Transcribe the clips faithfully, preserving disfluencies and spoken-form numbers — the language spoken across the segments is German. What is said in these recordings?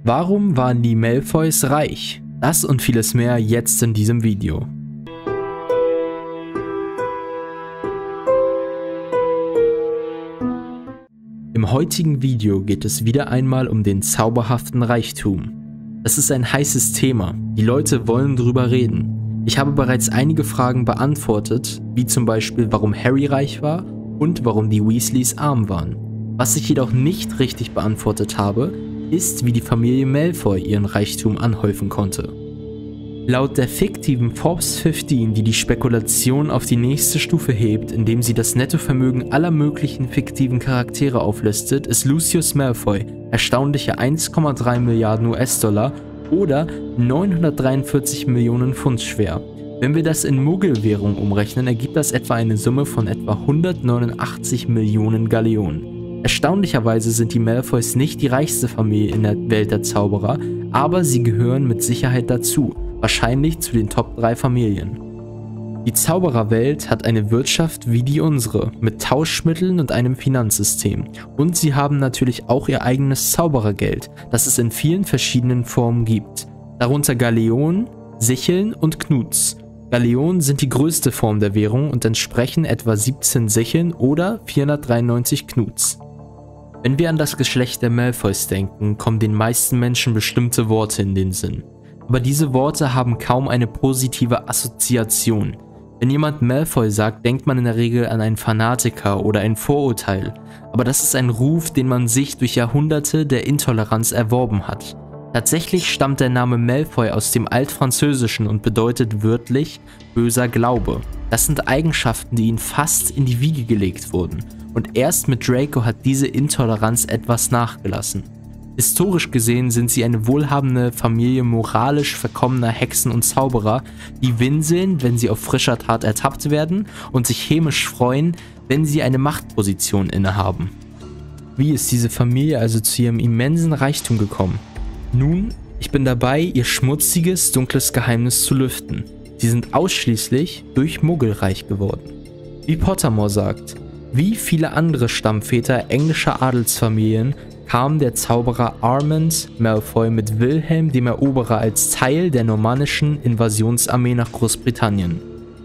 Warum waren die Malfoys reich? Das und vieles mehr jetzt in diesem Video. Im heutigen Video geht es wieder einmal um den zauberhaften Reichtum. Das ist ein heißes Thema, die Leute wollen drüber reden. Ich habe bereits einige Fragen beantwortet, wie zum Beispiel warum Harry reich war und warum die Weasleys arm waren. Was ich jedoch nicht richtig beantwortet habe, ist, wie die Familie Malfoy ihren Reichtum anhäufen konnte. Laut der fiktiven Forbes fünfzehn, die die Spekulation auf die nächste Stufe hebt, indem sie das Nettovermögen aller möglichen fiktiven Charaktere auflistet, ist Lucius Malfoy erstaunliche eins Komma drei Milliarden U S-Dollar oder neunhundertdreiundvierzig Millionen Pfund schwer. Wenn wir das in Muggelwährung umrechnen, ergibt das etwa eine Summe von etwa hundertneunundachtzig Millionen Galeonen. Erstaunlicherweise sind die Malfoys nicht die reichste Familie in der Welt der Zauberer, aber sie gehören mit Sicherheit dazu, wahrscheinlich zu den Top drei Familien. Die Zaubererwelt hat eine Wirtschaft wie die unsere, mit Tauschmitteln und einem Finanzsystem. Und sie haben natürlich auch ihr eigenes Zauberergeld, das es in vielen verschiedenen Formen gibt. Darunter Galeonen, Sicheln und Knuts. Galeonen sind die größte Form der Währung und entsprechen etwa siebzehn Sicheln oder vierhundertdreiundneunzig Knuts. Wenn wir an das Geschlecht der Malfoys denken, kommen den meisten Menschen bestimmte Worte in den Sinn. Aber diese Worte haben kaum eine positive Assoziation. Wenn jemand Malfoy sagt, denkt man in der Regel an einen Fanatiker oder ein Vorurteil. Aber das ist ein Ruf, den man sich durch Jahrhunderte der Intoleranz erworben hat. Tatsächlich stammt der Name Malfoy aus dem Altfranzösischen und bedeutet wörtlich böser Glaube. Das sind Eigenschaften, die ihnen fast in die Wiege gelegt wurden. Und erst mit Draco hat diese Intoleranz etwas nachgelassen. Historisch gesehen sind sie eine wohlhabende Familie moralisch verkommener Hexen und Zauberer, die winseln, wenn sie auf frischer Tat ertappt werden und sich hämisch freuen, wenn sie eine Machtposition innehaben. Wie ist diese Familie also zu ihrem immensen Reichtum gekommen? Nun, ich bin dabei, ihr schmutziges, dunkles Geheimnis zu lüften. Sie sind ausschließlich durch Muggel reich geworden. Wie Pottermore sagt, wie viele andere Stammväter englischer Adelsfamilien kam der Zauberer Armand Malfoy mit Wilhelm dem Eroberer als Teil der normannischen Invasionsarmee nach Großbritannien.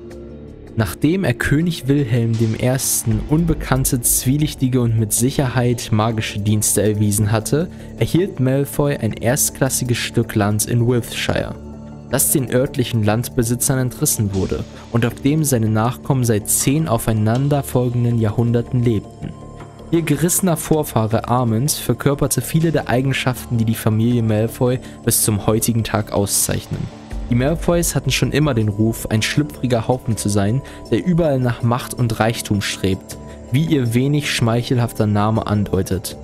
Nachdem er König Wilhelm der Erste unbekannte, zwielichtige und mit Sicherheit magische Dienste erwiesen hatte, erhielt Malfoy ein erstklassiges Stück Land in Wiltshire, das den örtlichen Landbesitzern entrissen wurde und auf dem seine Nachkommen seit zehn aufeinanderfolgenden Jahrhunderten lebten. Ihr gerissener Vorfahre Armand verkörperte viele der Eigenschaften, die die Familie Malfoy bis zum heutigen Tag auszeichnen. Die Malfoys hatten schon immer den Ruf, ein schlüpfriger Haufen zu sein, der überall nach Macht und Reichtum strebt, wie ihr wenig schmeichelhafter Name andeutet.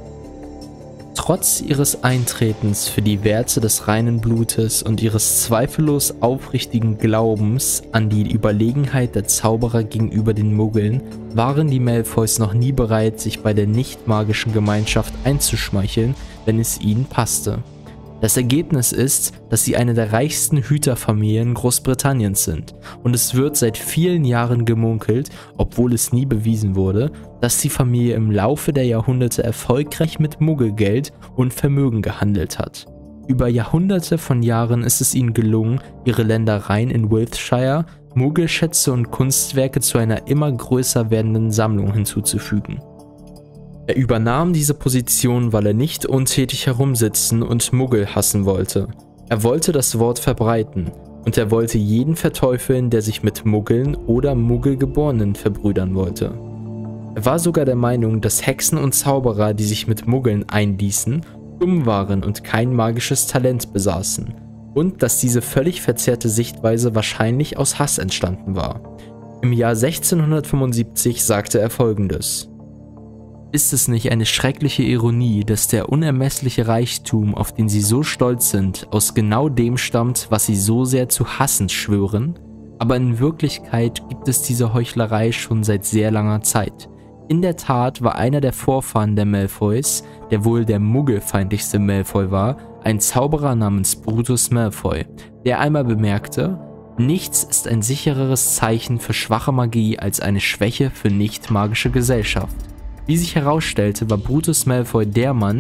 Trotz ihres Eintretens für die Werte des reinen Blutes und ihres zweifellos aufrichtigen Glaubens an die Überlegenheit der Zauberer gegenüber den Muggeln, waren die Malfoys noch nie bereit, sich bei der nicht-magischen Gemeinschaft einzuschmeicheln, wenn es ihnen passte. Das Ergebnis ist, dass sie eine der reichsten Hüterfamilien Großbritanniens sind und es wird seit vielen Jahren gemunkelt, obwohl es nie bewiesen wurde, dass die Familie im Laufe der Jahrhunderte erfolgreich mit Muggelgeld und Vermögen gehandelt hat. Über Jahrhunderte von Jahren ist es ihnen gelungen, ihre Ländereien in Wiltshire, Muggelschätze und Kunstwerke zu einer immer größer werdenden Sammlung hinzuzufügen. Er übernahm diese Position, weil er nicht untätig herumsitzen und Muggel hassen wollte. Er wollte das Wort verbreiten und er wollte jeden verteufeln, der sich mit Muggeln oder Muggelgeborenen verbrüdern wollte. Er war sogar der Meinung, dass Hexen und Zauberer, die sich mit Muggeln einließen, dumm waren und kein magisches Talent besaßen und dass diese völlig verzerrte Sichtweise wahrscheinlich aus Hass entstanden war. Im Jahr sechzehnhundertfünfundsiebzig sagte er Folgendes: Ist es nicht eine schreckliche Ironie, dass der unermessliche Reichtum, auf den sie so stolz sind, aus genau dem stammt, was sie so sehr zu hassen schwören? Aber in Wirklichkeit gibt es diese Heuchlerei schon seit sehr langer Zeit. In der Tat war einer der Vorfahren der Malfoys, der wohl der muggelfeindlichste Malfoy war, ein Zauberer namens Brutus Malfoy, der einmal bemerkte: Nichts ist ein sichereres Zeichen für schwache Magie als eine Schwäche für nicht magische Gesellschaft. Wie sich herausstellte, war Brutus Malfoy der Mann,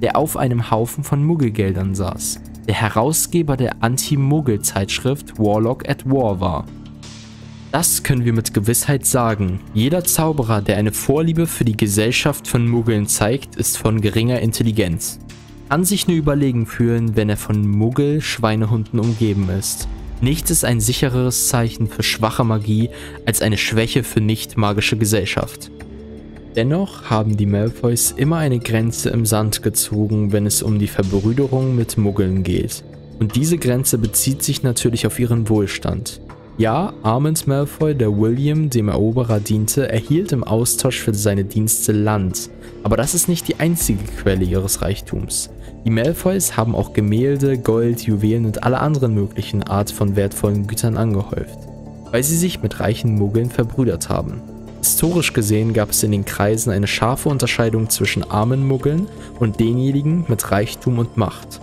der auf einem Haufen von Muggelgeldern saß, der Herausgeber der Anti-Muggel-Zeitschrift Warlock at War war. Das können wir mit Gewissheit sagen. Jeder Zauberer, der eine Vorliebe für die Gesellschaft von Muggeln zeigt, ist von geringer Intelligenz. Kann sich nur überlegen fühlen, wenn er von Muggel-Schweinehunden umgeben ist. Nichts ist ein sichereres Zeichen für schwache Magie als eine Schwäche für nicht-magische Gesellschaft. Dennoch haben die Malfoys immer eine Grenze im Sand gezogen, wenn es um die Verbrüderung mit Muggeln geht. Und diese Grenze bezieht sich natürlich auf ihren Wohlstand. Ja, Armand Malfoy, der William, dem Eroberer diente, erhielt im Austausch für seine Dienste Land. Aber das ist nicht die einzige Quelle ihres Reichtums. Die Malfoys haben auch Gemälde, Gold, Juwelen und alle anderen möglichen Art von wertvollen Gütern angehäuft, weil sie sich mit reichen Muggeln verbrüdert haben. Historisch gesehen gab es in den Kreisen eine scharfe Unterscheidung zwischen armen Muggeln und denjenigen mit Reichtum und Macht.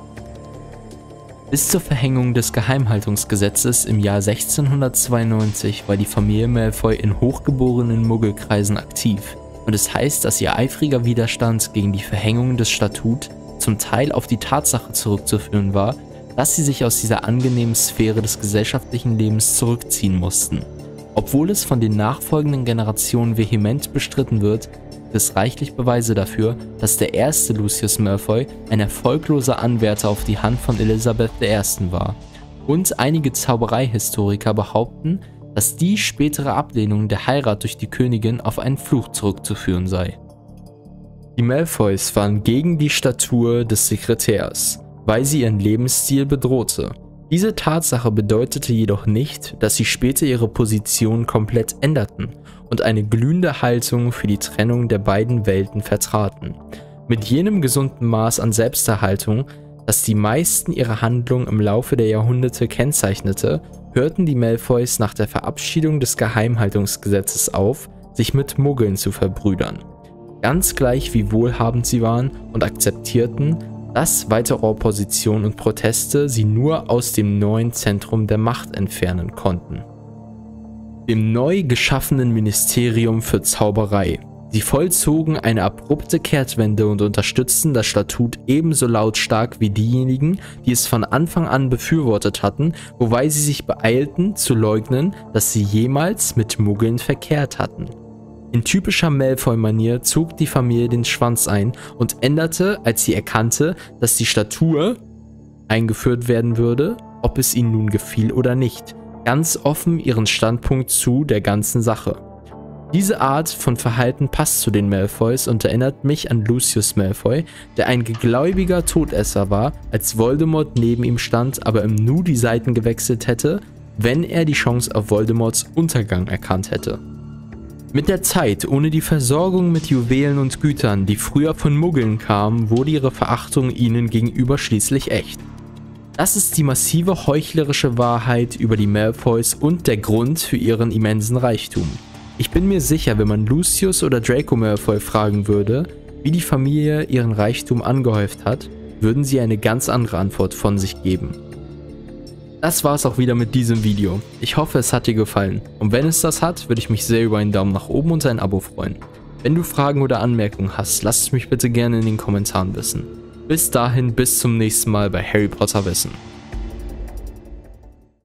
Bis zur Verhängung des Geheimhaltungsgesetzes im Jahr sechzehnhundertzweiundneunzig war die Familie Malfoy in hochgeborenen Muggelkreisen aktiv, und es heißt, dass ihr eifriger Widerstand gegen die Verhängung des Statut zum Teil auf die Tatsache zurückzuführen war, dass sie sich aus dieser angenehmen Sphäre des gesellschaftlichen Lebens zurückziehen mussten. Obwohl es von den nachfolgenden Generationen vehement bestritten wird, gibt es reichlich Beweise dafür, dass der erste Lucius Malfoy ein erfolgloser Anwärter auf die Hand von Elisabeth der Ersten war. Und einige Zaubereihistoriker behaupten, dass die spätere Ablehnung der Heirat durch die Königin auf einen Fluch zurückzuführen sei. Die Malfoys waren gegen die Statur des Sekretärs, weil sie ihren Lebensstil bedrohte. Diese Tatsache bedeutete jedoch nicht, dass sie später ihre Position komplett änderten und eine glühende Haltung für die Trennung der beiden Welten vertraten. Mit jenem gesunden Maß an Selbsterhaltung, das die meisten ihrer Handlungen im Laufe der Jahrhunderte kennzeichnete, hörten die Malfoys nach der Verabschiedung des Geheimhaltungsgesetzes auf, sich mit Muggeln zu verbrüdern. Ganz gleich wie wohlhabend sie waren, und akzeptierten, dass weitere Opposition und Proteste sie nur aus dem neuen Zentrum der Macht entfernen konnten. Dem neu geschaffenen Ministerium für Zauberei. Sie vollzogen eine abrupte Kehrtwende und unterstützten das Statut ebenso lautstark wie diejenigen, die es von Anfang an befürwortet hatten, wobei sie sich beeilten zu leugnen, dass sie jemals mit Muggeln verkehrt hatten. In typischer Malfoy-Manier zog die Familie den Schwanz ein und änderte, als sie erkannte, dass die Statue eingeführt werden würde, ob es ihnen nun gefiel oder nicht, ganz offen ihren Standpunkt zu der ganzen Sache. Diese Art von Verhalten passt zu den Malfoys und erinnert mich an Lucius Malfoy, der ein gläubiger Todesser war, als Voldemort neben ihm stand, aber im Nu die Seiten gewechselt hätte, wenn er die Chance auf Voldemorts Untergang erkannt hätte. Mit der Zeit, ohne die Versorgung mit Juwelen und Gütern, die früher von Muggeln kamen, wurde ihre Verachtung ihnen gegenüber schließlich echt. Das ist die massive heuchlerische Wahrheit über die Malfoys und der Grund für ihren immensen Reichtum. Ich bin mir sicher, wenn man Lucius oder Draco Malfoy fragen würde, wie die Familie ihren Reichtum angehäuft hat, würden sie eine ganz andere Antwort von sich geben. Das war's auch wieder mit diesem Video. Ich hoffe, es hat dir gefallen. Und wenn es das hat, würde ich mich sehr über einen Daumen nach oben und ein Abo freuen. Wenn du Fragen oder Anmerkungen hast, lass es mich bitte gerne in den Kommentaren wissen. Bis dahin, bis zum nächsten Mal bei Harry Potter Wissen.